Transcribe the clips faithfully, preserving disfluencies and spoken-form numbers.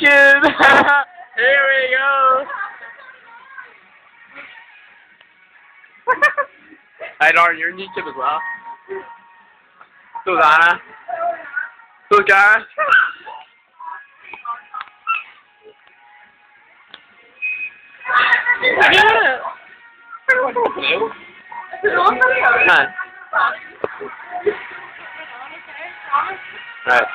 naked! Here we go! Hey, Donna, you're naked as well. So, Donna. So, Gareth. Yeah. Huh. Right.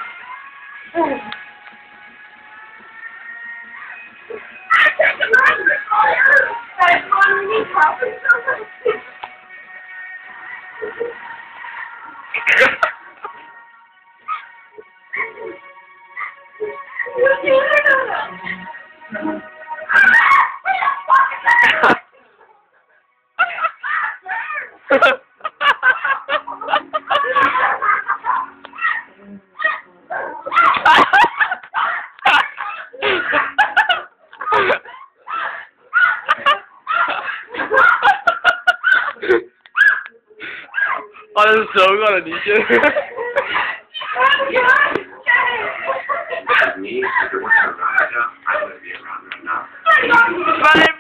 Oh, this is so gonna need you. Me, if it wasn't around, I wouldn't be around right now.